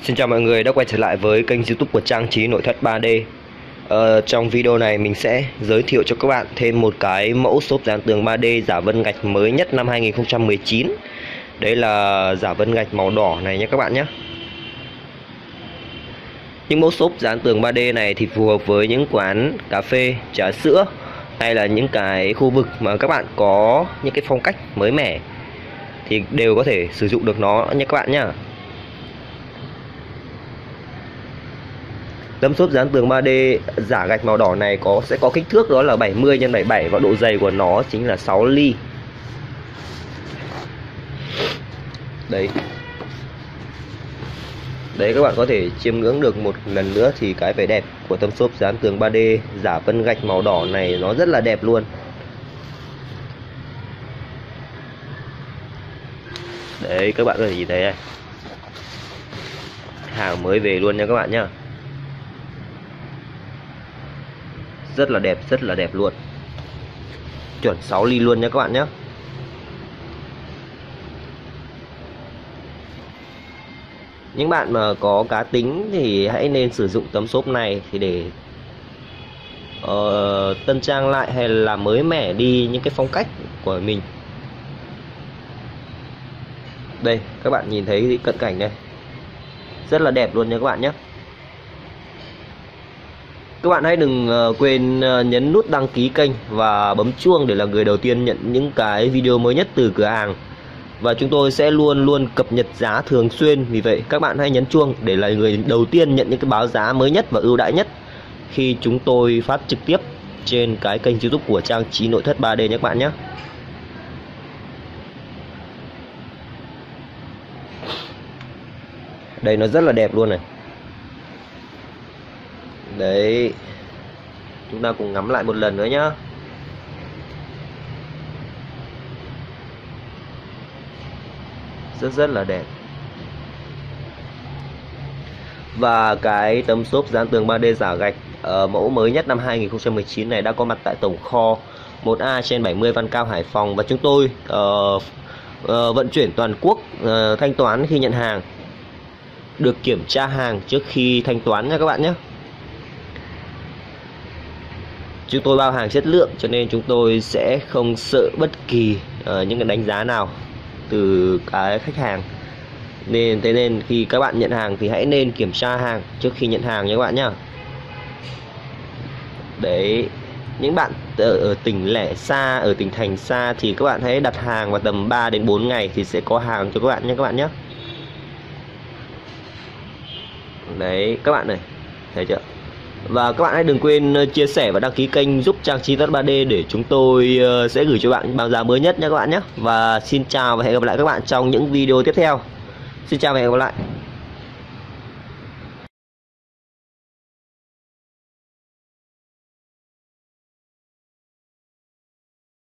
Xin chào mọi người đã quay trở lại với kênh YouTube của Trang Trí Nội thất 3D. Trong video này mình sẽ giới thiệu cho các bạn thêm một cái mẫu xốp dán tường 3D giả vân gạch mới nhất năm 2019. Đấy là giả vân gạch màu đỏ này nhé các bạn nhé. Những mẫu xốp dán tường 3D này thì phù hợp với những quán cà phê, trà sữa hay là những cái khu vực mà các bạn có những cái phong cách mới mẻ thì đều có thể sử dụng được nó nhé các bạn nhé. Tấm xốp dán tường 3D giả gạch màu đỏ này sẽ có kích thước đó là 70 x 77 và độ dày của nó chính là 6 ly. Đấy. Đấy, các bạn có thể chiêm ngưỡng được một lần nữa thì cái vẻ đẹp của tấm xốp dán tường 3D giả vân gạch màu đỏ này nó rất là đẹp luôn. Đấy, các bạn có thể nhìn thấy đây. Hàng mới về luôn nha các bạn nhá. Rất là đẹp luôn. Chuẩn 6 ly luôn nha các bạn nhé. Những bạn mà có cá tính thì hãy nên sử dụng tấm xốp này thì để tân trang lại hay là làm mới mẻ đi những cái phong cách của mình. Đây, các bạn nhìn thấy cận cảnh đây. Rất là đẹp luôn nha các bạn nhé. Các bạn hãy đừng quên nhấn nút đăng ký kênh và bấm chuông để là người đầu tiên nhận những cái video mới nhất từ cửa hàng. Và chúng tôi sẽ luôn cập nhật giá thường xuyên. Vì vậy các bạn hãy nhấn chuông để là người đầu tiên nhận những cái báo giá mới nhất và ưu đãi nhất khi chúng tôi phát trực tiếp trên cái kênh YouTube của Trang Trí Nội thất 3D nhé các bạn nhé. Đây, nó rất là đẹp luôn này. Đấy, chúng ta cùng ngắm lại một lần nữa nhá. Rất là đẹp. Và cái tấm xốp dán tường 3D giả gạch mẫu mới nhất năm 2019 này đã có mặt tại tổng kho 1A trên 70 Văn Cao, Hải Phòng. Và chúng tôi vận chuyển toàn quốc, thanh toán khi nhận hàng, được kiểm tra hàng trước khi thanh toán nha các bạn nhé. Chúng tôi bao hàng chất lượng cho nên chúng tôi sẽ không sợ bất kỳ những cái đánh giá nào từ cái khách hàng. Thế nên khi các bạn nhận hàng thì hãy nên kiểm tra hàng trước khi nhận hàng nha các bạn nhé. Đấy, những bạn ở tỉnh lẻ xa, ở tỉnh thành xa thì các bạn hãy đặt hàng vào tầm 3 đến 4 ngày thì sẽ có hàng cho các bạn nhé các bạn nhé. Đấy các bạn này, thấy chưa? Và các bạn hãy đừng quên chia sẻ và đăng ký kênh giúp Trang Trí Nội thất 3D để chúng tôi sẽ gửi cho bạn báo giá mới nhất nha các bạn nhé. Và xin chào và hẹn gặp lại các bạn trong những video tiếp theo. Xin chào và hẹn gặp lại.